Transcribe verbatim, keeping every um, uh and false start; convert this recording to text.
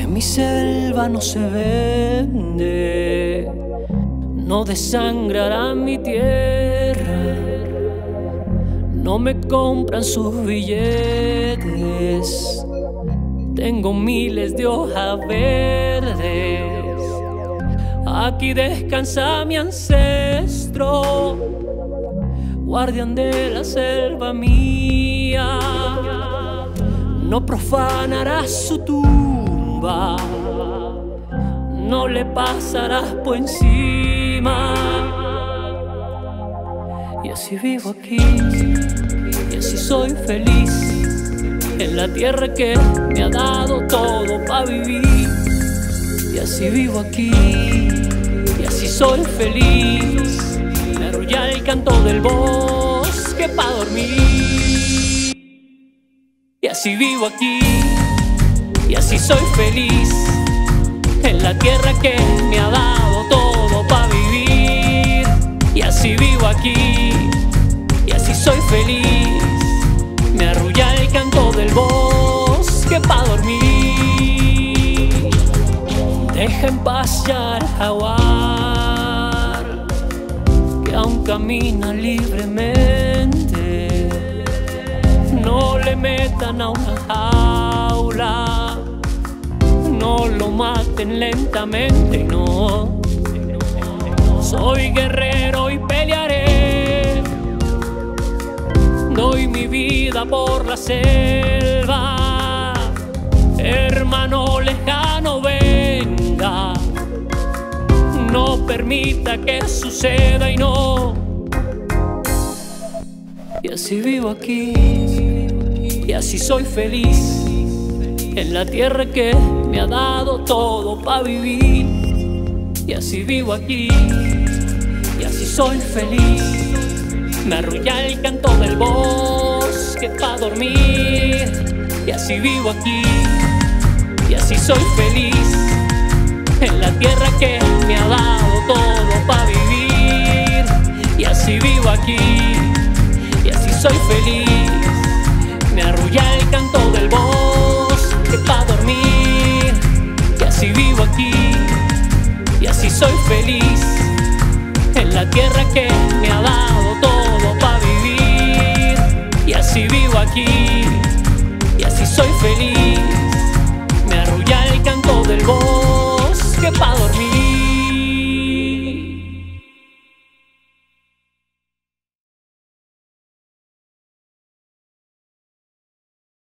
mi selva no se vende, no desangrará mi tierra, no me compran sus billetes. Tengo miles de hojas verdes, aquí descansa mi ancestro, guardián de la selva mía. No profanarás su tumba, no le pasarás por encima. Y así vivo aquí, y así soy feliz, en la tierra que me ha dado todo para vivir. Y así vivo aquí, y así soy feliz, me arrulla el canto del bosque para dormir. Y así vivo aquí, y así soy feliz, en la tierra que me ha dado todo para vivir. Y así vivo aquí, y así soy feliz, me arrulla el canto del bosque para dormir. Deja en paz ya al jaguar, que aún camina libremente. No le metan a una jaula, no lo maten lentamente, no. Soy guerrero y pelearé, doy mi vida por la selva. Hermano lejano, venga, no permita que suceda y no. Y así vivo aquí, y así soy feliz, en la tierra que me ha dado todo para vivir. Y así vivo aquí, y así soy feliz, me arrulla el canto del bosque para dormir. Y así vivo aquí, y así soy feliz, en la tierra que me ha dado todo para vivir. Y así vivo aquí, y así soy feliz, me arrulla el canto del bosque para dormir. Y así vivo aquí, y así soy feliz, en la tierra que me ha dado todo para vivir. Y así vivo aquí.